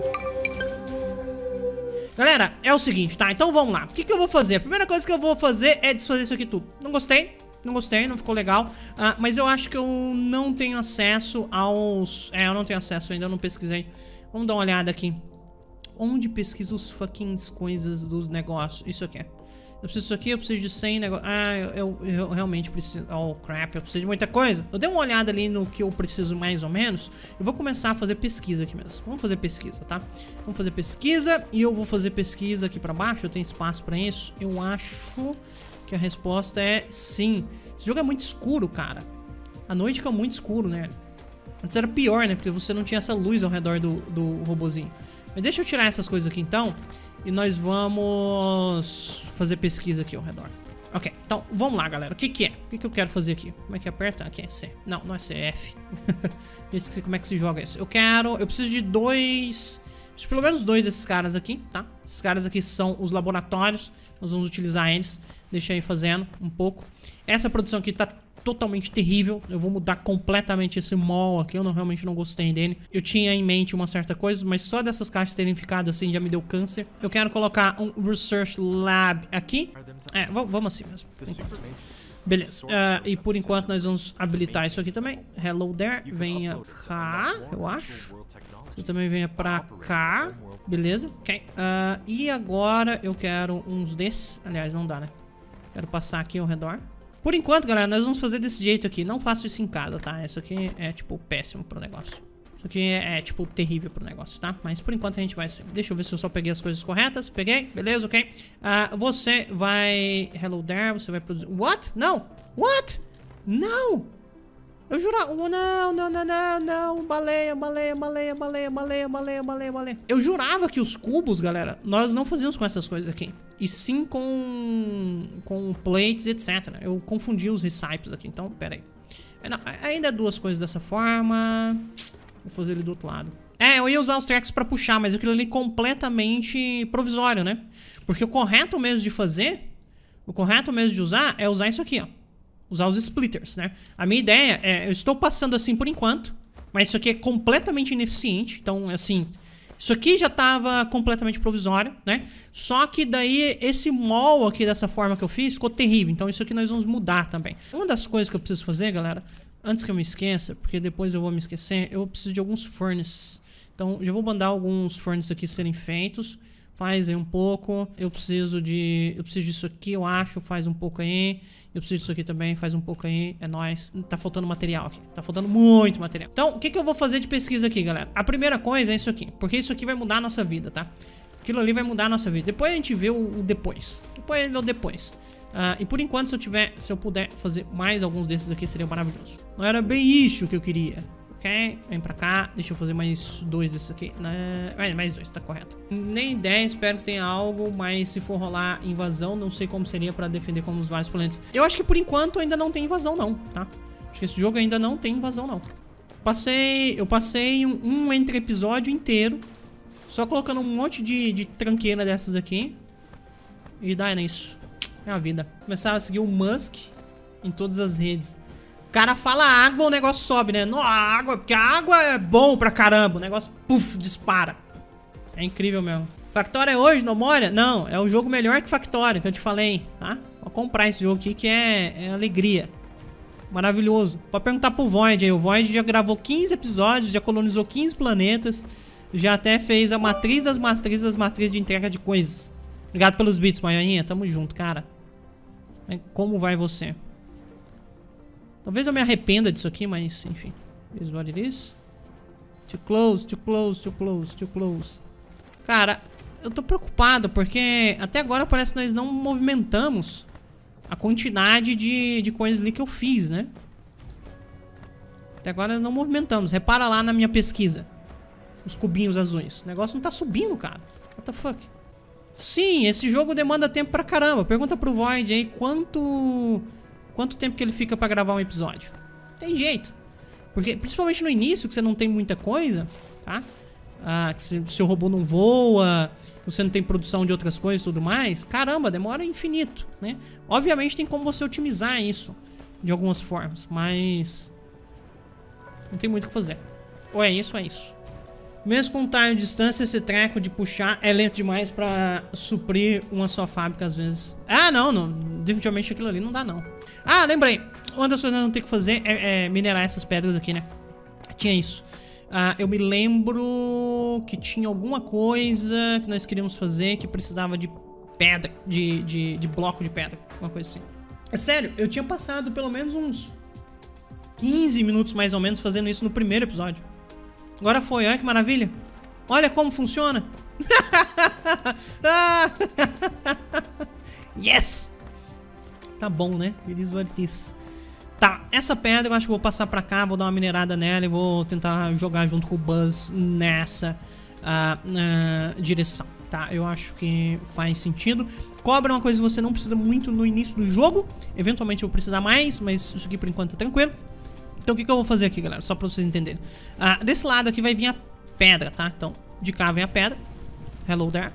Galera, é o seguinte, tá? Então vamos lá. O que eu vou fazer? A primeira coisa que eu vou fazer é desfazer isso aqui tudo. Não gostei, não ficou legal. Mas eu acho que eu não tenho acesso aos... eu não tenho acesso ainda, eu não pesquisei. Vamos dar uma olhada aqui. Onde pesquisa os fucking coisas dos negócios? Isso aqui. Eu preciso disso aqui, eu preciso de 100 negócios. Eu realmente preciso... Oh, crap, eu preciso de muita coisa. Eu dei uma olhada ali no que eu preciso mais ou menos. Eu vou começar a fazer pesquisa aqui mesmo. Vamos fazer pesquisa, tá? Vamos fazer pesquisa. E eu vou fazer pesquisa aqui pra baixo. Eu tenho espaço pra isso. Eu acho que a resposta é sim. Esse jogo é muito escuro, cara. A noite fica muito escuro, né? Antes era pior, né? Porque você não tinha essa luz ao redor do robozinho. Mas deixa eu tirar essas coisas aqui então. E nós vamos fazer pesquisa aqui ao redor. Ok, então vamos lá, galera. O que é? O que eu quero fazer aqui? Como é que aperta? Aqui é C. Não, não é C, é F. Eu esqueci como é que se joga isso. Eu preciso de dois... Pelo menos dois desses caras aqui, tá? Esses caras aqui são os laboratórios. Nós vamos utilizar eles. Deixa aí fazendo um pouco. Essa produção aqui tá totalmente terrível. Eu vou mudar completamente esse mall aqui. Eu realmente não gostei dele. Eu tinha em mente uma certa coisa, mas só dessas caixas terem ficado assim já me deu câncer. Eu quero colocar um Research Lab aqui. Vamos assim mesmo. Beleza. E por enquanto nós vamos habilitar isso aqui também. Hello there. Venha cá, eu acho. Você também venha pra cá. Beleza. Ok. E agora eu quero uns desses. Aliás, não dá, né? Quero passar aqui ao redor. Por enquanto, galera, nós vamos fazer desse jeito aqui. Não faço isso em casa, tá? Isso aqui é, tipo, péssimo pro negócio. Isso aqui é, tipo, terrível pro negócio, tá? Mas por enquanto a gente vai assim. Deixa eu ver se eu só peguei as coisas corretas. Peguei, beleza, ok. Você vai... Hello there, você vai produzir... What? Não! What? Não! Eu jurava... Não. Baleia. Eu jurava que os cubos, galera, nós não fazíamos com essas coisas aqui. E sim com plates, etc. Eu confundi os recipes aqui, então, pera aí. Não, ainda é duas coisas dessa forma. Vou fazer ele do outro lado. Eu ia usar os tracks pra puxar, mas aquilo ali é completamente provisório, né? Porque o correto mesmo de fazer, o correto mesmo de usar é usar isso aqui, ó. Usar os splitters, né? A minha ideia é, eu estou passando assim por enquanto, mas isso aqui é completamente ineficiente. Então, assim, isso aqui já estava completamente provisório, né? Só que daí esse mall aqui dessa forma que eu fiz ficou terrível. Então isso aqui nós vamos mudar também. Uma das coisas que eu preciso fazer, galera, antes que eu me esqueça, porque depois eu vou me esquecer, eu preciso de alguns furnaces. Então já vou mandar alguns furnaces aqui serem feitos. Faz aí um pouco. Eu preciso disso aqui, eu acho. Faz um pouco aí. Eu preciso disso aqui também. Faz um pouco aí. É nóis. Tá faltando material aqui. Tá faltando muito material. Então, o que eu vou fazer de pesquisa aqui, galera? A primeira coisa é isso aqui. Porque isso aqui vai mudar a nossa vida, tá? Aquilo ali vai mudar a nossa vida. Depois a gente vê o depois. Depois a gente vê o depois. E por enquanto, se eu puder fazer mais alguns desses aqui, seria maravilhoso. Não era bem isso que eu queria. Ok, vem pra cá. Deixa eu fazer mais dois desses aqui. Mais dois, tá correto. Nem ideia, espero que tenha algo. Mas se for rolar invasão, não sei como seria pra defender como os vários planetas. Eu acho que por enquanto ainda não tem invasão não, tá? Acho que esse jogo ainda não tem invasão não. Eu passei um entre episódio inteiro só colocando um monte de tranqueira dessas aqui. E dá nisso. É a vida. Começava a seguir o Musk em todas as redes. O cara fala água, o negócio sobe, né? Não, água, porque a água é bom pra caramba. O negócio, puf, dispara. É incrível mesmo. Factorio é hoje, não molha? Não, é um jogo melhor que Factorio, que eu te falei, tá? Vou comprar esse jogo aqui que é alegria. Maravilhoso. Pode perguntar pro Void aí. O Void já gravou 15 episódios, já colonizou 15 planetas. Já até fez a matriz das matrizes de entrega de coisas. Obrigado pelos bits, Maioinha. Tamo junto, cara. Como vai você? Talvez eu me arrependa disso aqui, mas enfim. Is what it is. Too close, too close, too close, too close. Cara, eu tô preocupado porque até agora parece que nós não movimentamos a quantidade de coisas ali que eu fiz, né? Até agora não movimentamos. Repara lá na minha pesquisa. Os cubinhos azuis. O negócio não tá subindo, cara. What the fuck? Sim, esse jogo demanda tempo pra caramba. Pergunta pro Void aí quanto tempo que ele fica pra gravar um episódio. Tem jeito. Porque, principalmente no início, que você não tem muita coisa, tá? Que seu robô não voa, você não tem produção de outras coisas e tudo mais. Caramba, demora infinito, né? Obviamente tem como você otimizar isso de algumas formas, mas não tem muito o que fazer. Ou é isso ou é isso. Mesmo com um tile de distância, esse treco de puxar é lento demais pra suprir uma só fábrica às vezes. Ah, não. Definitivamente aquilo ali não dá, não. Ah, lembrei. Uma das coisas que nós vamos ter que fazer é minerar essas pedras aqui, né? Tinha isso. Eu me lembro que tinha alguma coisa que nós queríamos fazer que precisava de pedra, de bloco de pedra, uma coisa assim. É sério, eu tinha passado pelo menos uns 15 minutos mais ou menos fazendo isso no primeiro episódio. Agora foi, olha que maravilha. Olha como funciona. Yes! Tá bom, né? It is what it is. Tá, essa pedra eu acho que vou passar pra cá, vou dar uma minerada nela e vou tentar jogar junto com o Buzz nessa direção, tá? Eu acho que faz sentido. Cobre é uma coisa que você não precisa muito no início do jogo. Eventualmente eu vou precisar mais, mas isso aqui por enquanto tá tranquilo. Então o que eu vou fazer aqui, galera? Só pra vocês entenderem. Desse lado aqui vai vir a pedra, tá? Então, de cá vem a pedra. Hello there.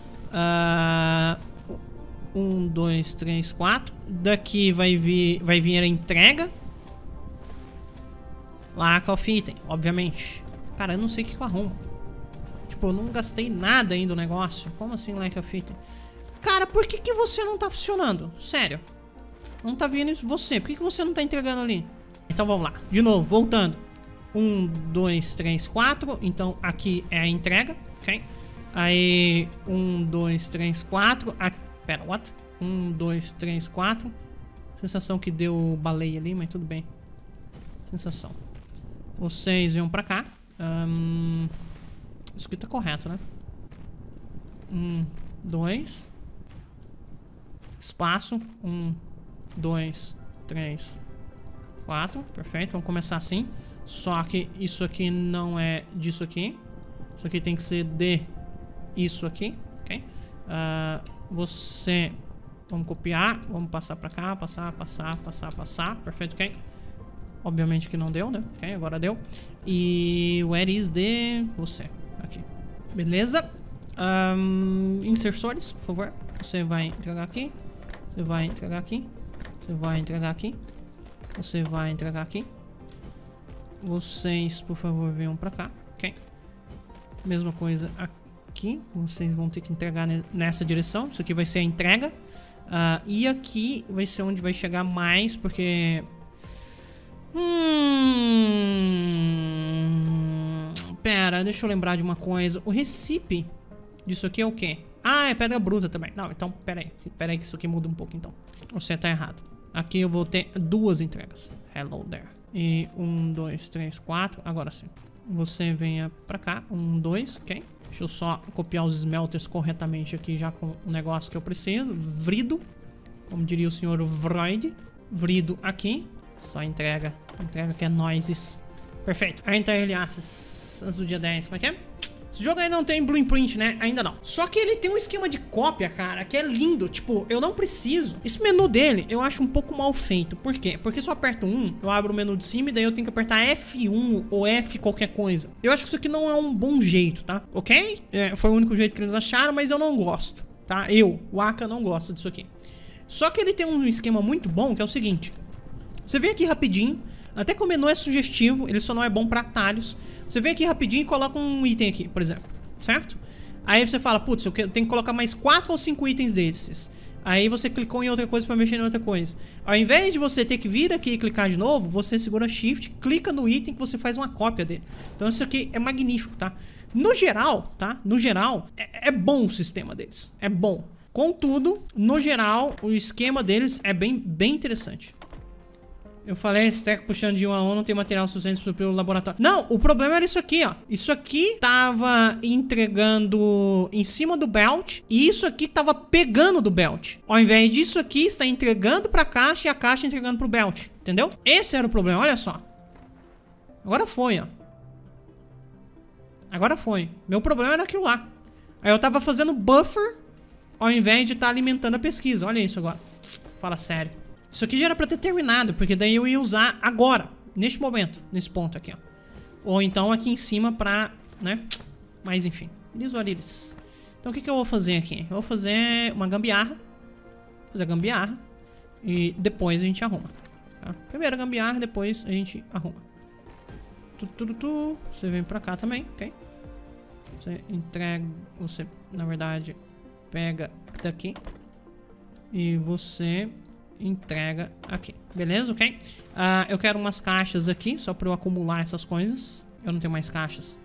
1, 2, 3, 4. Daqui vai vir a entrega. Lack of item, obviamente. Cara, eu não sei o que eu arrumo. Tipo, eu não gastei nada ainda do negócio. Como assim lack of item? Cara, por que você não tá funcionando? Sério. Não tá vindo isso você. Por que você não tá entregando ali? Então vamos lá, de novo, voltando. 1, 2, 3, 4. Então aqui é a entrega, ok? Aí 1, 2, 3, 4. Pera, what? 1, 2, 3, 4. Sensação que deu baleia ali, mas tudo bem. Sensação. Vocês venham pra cá. Isso aqui tá correto, né? 1, 2. Espaço. 1, 2, 3, 4, perfeito, vamos começar assim. Só que isso aqui não é disso aqui. Isso aqui tem que ser de isso aqui, ok? Você... Vamos copiar, vamos passar pra cá, passar, perfeito, ok? Obviamente que não deu, né? Ok, agora deu. E where is de você? Aqui, beleza. Insersores, por favor. Você vai entregar aqui. Você vai entregar aqui. Você vai entregar aqui. Você vai entregar aqui. Vocês, por favor, venham pra cá, ok? Mesma coisa aqui. Vocês vão ter que entregar nessa direção. Isso aqui vai ser a entrega. E aqui vai ser onde vai chegar mais, porque... Pera, deixa eu lembrar de uma coisa. O recipe disso aqui é o quê? É pedra bruta também. Não, então, pera aí que isso aqui muda um pouco, então. Você tá errado. Aqui eu vou ter 2 entregas. Hello there. E 1, 2, 3, 4. Agora sim. Você venha pra cá. 1, 2, ok. Deixa eu só copiar os smelters corretamente aqui já com o negócio que eu preciso. Vrido. Como diria o senhor Vroid. Vrido aqui. Só entrega. Entrega que é noises. Perfeito. A Early Access antes do dia 10. Como é que é? Esse jogo ainda não tem blueprint, né? Ainda não. Só que ele tem um esquema de cópia, cara, que é lindo. Tipo, eu não preciso. Esse menu dele, eu acho um pouco mal feito. Por quê? Porque se eu aperto 1, eu abro o menu de cima e daí eu tenho que apertar F1 ou F qualquer coisa. Eu acho que isso aqui não é um bom jeito, tá? Ok? Foi o único jeito que eles acharam, mas eu não gosto, tá? O Aka, não gosto disso aqui. Só que ele tem um esquema muito bom, que é o seguinte. Você vem aqui rapidinho. Até que o menu é sugestivo, ele só não é bom pra atalhos. Você vem aqui rapidinho e coloca um item aqui, por exemplo, certo? Aí você fala, putz, eu tenho que colocar mais 4 ou 5 itens desses. Aí você clicou em outra coisa pra mexer em outra coisa. Ao invés de você ter que vir aqui e clicar de novo, você segura Shift, clica no item que você faz uma cópia dele. Então isso aqui é magnífico, tá? No geral, tá? No geral, é bom o sistema deles. É bom. Contudo, no geral, o esquema deles é bem interessante. Eu falei, esse treco puxando de 1 a 1 não tem material suficiente para suprir o laboratório. Não, o problema era isso aqui, ó. Isso aqui tava entregando em cima do belt e isso aqui tava pegando do belt. Ao invés disso aqui, está entregando pra caixa e a caixa entregando pro belt. Entendeu? Esse era o problema, olha só. Agora foi, ó. Agora foi. Meu problema era aquilo lá. Aí eu tava fazendo buffer ao invés de estar alimentando a pesquisa. Olha isso agora. Fala sério. Isso aqui já era pra ter terminado, porque daí eu ia usar agora, neste momento, nesse ponto aqui, ó. Ou então aqui em cima pra, né? Mas enfim, eles ou eles. Então o que eu vou fazer aqui? Eu vou fazer uma gambiarra. Fazer a gambiarra. E depois a gente arruma, tá? Primeiro a gambiarra, depois a gente arruma. Você vem pra cá também, ok? Você entrega... Você, na verdade, pega daqui. E você entrega aqui. Beleza? Ok? Eu quero umas caixas aqui, só pra eu acumular essas coisas. Eu não tenho mais caixas.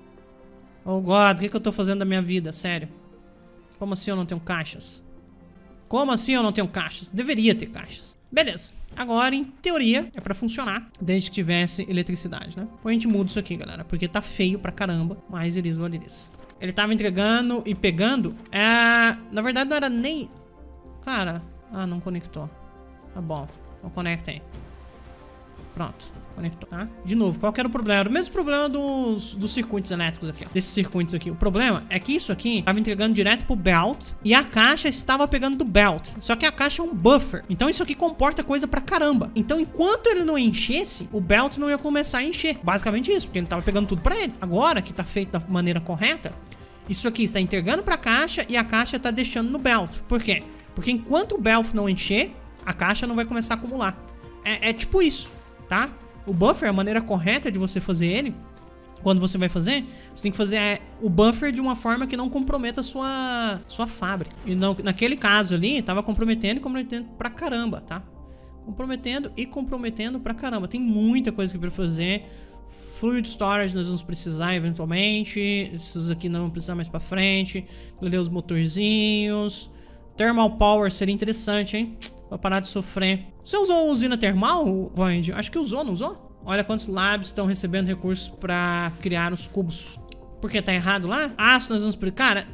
Oh, God, o que eu tô fazendo da minha vida? Sério. Como assim eu não tenho caixas? Como assim eu não tenho caixas? Deveria ter caixas. Beleza. Agora, em teoria, é pra funcionar desde que tivesse eletricidade, né? Depois a gente muda isso aqui, galera, porque tá feio pra caramba. Mas eles vão isso. Ele tava entregando e pegando. Na verdade, não era nem... Cara... não conectou. Tá bom. Então conecta aí. Pronto. Conectou, tá? De novo, qual que era o problema? Era o mesmo problema dos circuitos elétricos aqui, ó. Desses circuitos aqui. O problema é que isso aqui tava entregando direto pro belt e a caixa estava pegando do belt. Só que a caixa é um buffer. Então isso aqui comporta coisa pra caramba. Então enquanto ele não enchesse, o belt não ia começar a encher. Basicamente isso, porque ele tava pegando tudo pra ele. Agora que tá feito da maneira correta, isso aqui está entregando pra caixa e a caixa tá deixando no belt. Por quê? Porque enquanto o belt não encher, a caixa não vai começar a acumular. É tipo isso, tá? O buffer, a maneira correta de você fazer ele, quando você vai fazer, você tem que fazer o buffer de uma forma que não comprometa a sua fábrica. E naquele caso ali, tava comprometendo pra caramba, tá? Comprometendo pra caramba. Tem muita coisa que pra fazer. Fluid Storage nós vamos precisar eventualmente. Esses aqui não vamos precisar mais pra frente. Ler os motorzinhos. Thermal Power seria interessante, hein? Pra parar de sofrer. Você usou a usina termal, Void? Acho que usou, não usou? Olha quantos labs estão recebendo recursos pra criar os cubos. Por que tá errado lá? Se nós vamos... Cara...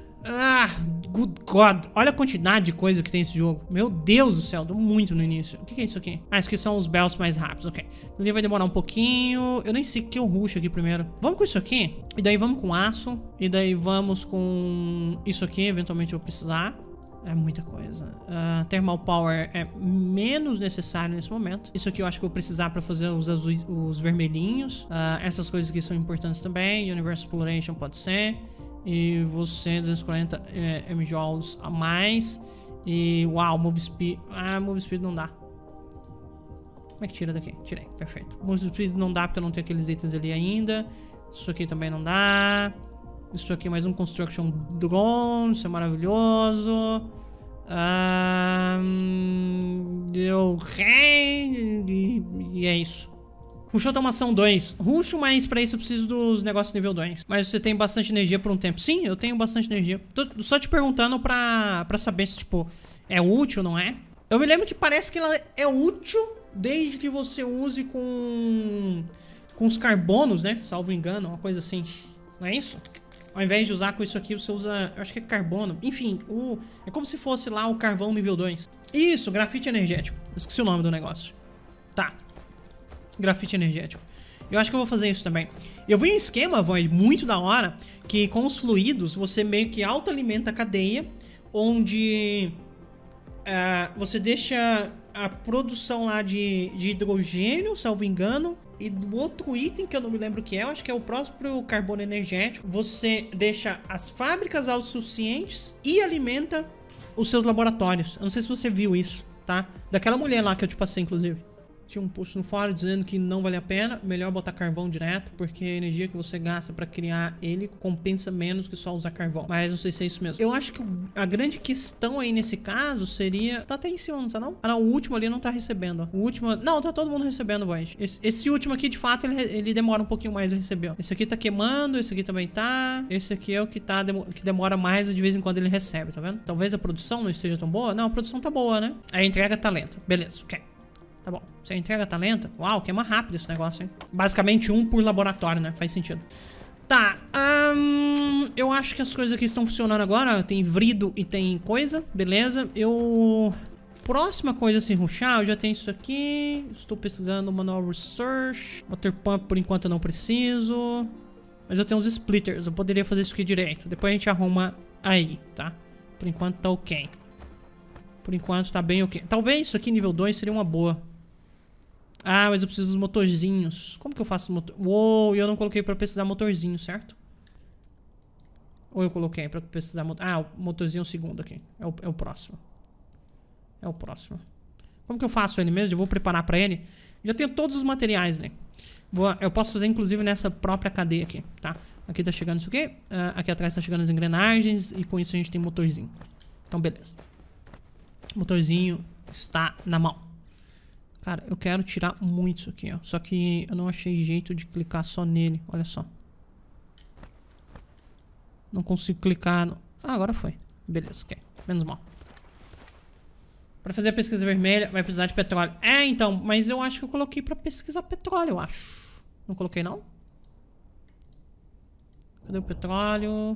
good God. Olha a quantidade de coisa que tem esse jogo. Meu Deus do céu, deu muito no início. O que é isso aqui? Isso aqui são os belts mais rápidos, ok. Ele vai demorar um pouquinho. Eu nem sei o que eu ruxo aqui primeiro. Vamos com isso aqui. E daí vamos com aço. E daí vamos com isso aqui, eventualmente eu vou precisar. É muita coisa. Thermal Power é menos necessário nesse momento. Isso aqui eu acho que eu vou precisar pra fazer os vermelhinhos. Essas coisas aqui são importantes também. Universal Exploration pode ser. E você, 240 mjoules a mais. E, uau, Move Speed. Move Speed não dá. Como é que tira daqui? Tirei, perfeito. Move Speed não dá porque eu não tenho aqueles itens ali ainda. Isso aqui também não dá. Isso aqui mais um Construction Drone. Isso é maravilhoso. E é isso. Rushou automação 2. Ruxo, mas pra isso eu preciso dos negócios nível 2. Mas você tem bastante energia por um tempo. Sim, eu tenho bastante energia. Tô só te perguntando pra saber se, tipo, é útil ou não é. Eu me lembro que parece que ela é útil desde que você use com os carbonos, né? Salvo engano, uma coisa assim. Não é isso? Ao invés de usar com isso aqui, você usa... Eu acho que é carbono. Enfim, é como se fosse lá o carvão nível 2. Isso, grafite energético. Eu esqueci o nome do negócio. Tá. Grafite energético. Eu acho que eu vou fazer isso também. Eu vi um esquema, Void, muito da hora, que com os fluidos você meio que autoalimenta a cadeia, onde você deixa a produção lá de hidrogênio, salvo engano, e do outro item que eu não me lembro o que é, eu acho que é o próprio carbono energético. Você deixa as fábricas autossuficientes e alimenta os seus laboratórios. Eu não sei se você viu isso, tá? Daquela mulher lá que eu te passei, inclusive. Tinha um post no fórum dizendo que não vale a pena, melhor botar carvão direto, porque a energia que você gasta pra criar ele compensa menos que só usar carvão. Mas não sei se é isso mesmo. Eu acho que a grande questão aí nesse caso seria... Tá até em cima, não tá não? Não, o último ali não tá recebendo, ó. O último... Não, tá todo mundo recebendo, Void. Esse último aqui, de fato, ele demora um pouquinho mais a receber, ó. Esse aqui tá queimando, esse aqui também tá. Esse aqui é o que tá que demora mais e de vez em quando ele recebe, tá vendo? Talvez a produção não esteja tão boa. Não, a produção tá boa, né? A entrega tá lenta. Beleza, ok. Tá bom. Se a entrega tá lenta, uau, queima rápido esse negócio, hein? Basicamente um por laboratório, né? Faz sentido. Tá. Eu acho que as coisas aqui estão funcionando agora. Tem vrido e tem coisa. Beleza. Próxima coisa a se rushar, eu já tenho isso aqui. Estou pesquisando manual research. Water pump por enquanto eu não preciso. Mas eu tenho uns splitters. Eu poderia fazer isso aqui direito. Depois a gente arruma aí, tá? Por enquanto tá ok. Por enquanto tá bem ok. Talvez isso aqui nível 2 seria uma boa. Mas eu preciso dos motorzinhos. Como que eu faço motor? Uou, eu não coloquei pra precisar motorzinho, certo? Ou eu coloquei pra precisar motor... o motorzinho é o segundo aqui. É o próximo. É o próximo. Como que eu faço ele mesmo? Eu vou preparar pra ele. Já tenho todos os materiais, né? Eu posso fazer, inclusive, nessa própria cadeia aqui, tá? Aqui tá chegando isso aqui. Aqui atrás tá chegando as engrenagens. E com isso a gente tem motorzinho. Então, beleza. O motorzinho está na mão. Cara, eu quero tirar muito isso aqui, ó. Só que eu não achei jeito de clicar só nele. Olha só. Não consigo clicar no... Ah, agora foi. Beleza, ok. Menos mal. Pra fazer a pesquisa vermelha, vai precisar de petróleo. É, então, mas eu acho que eu coloquei pra pesquisar petróleo, eu acho. Não coloquei, não? Cadê o petróleo?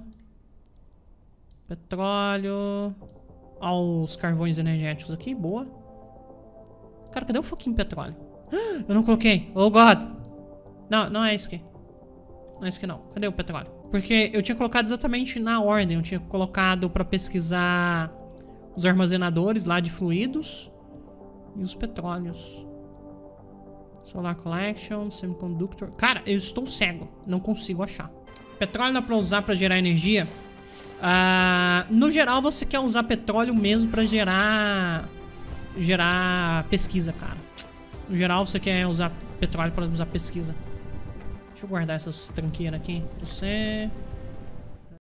Petróleo. Ó, os carvões energéticos aqui, boa. Cara, cadê o fucking petróleo? Eu não coloquei. Oh, God. Não, não é isso aqui. Não é isso aqui, não. Cadê o petróleo? Porque eu tinha colocado exatamente na ordem. Eu tinha colocado pra pesquisar os armazenadores lá de fluidos e os petróleos. Solar Collection, Semiconductor. Cara, eu estou cego. Não consigo achar. Petróleo dá pra usar pra gerar energia. No geral, você quer usar petróleo mesmo pra gerar pesquisa, cara. No geral, você quer usar petróleo pra usar pesquisa. Deixa eu guardar essas tranqueiras aqui. Você...